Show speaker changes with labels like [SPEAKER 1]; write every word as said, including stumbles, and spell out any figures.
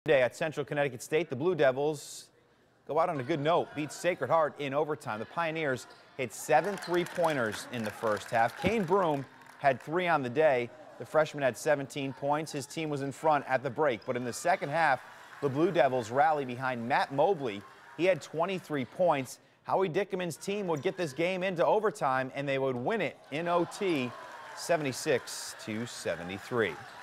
[SPEAKER 1] Today at Central Connecticut State, the Blue Devils go out on a good note, beat Sacred Heart in overtime. The Pioneers hit seven three-pointers in the first half. Kane Broom had three on the day. The freshman had seventeen points. His team was in front at the break. But in the second half, the Blue Devils rally behind Matt Mobley. He had twenty-three points. Howie Dickerman's team would get this game into overtime, and they would win it in O T, seventy-six to seventy-three.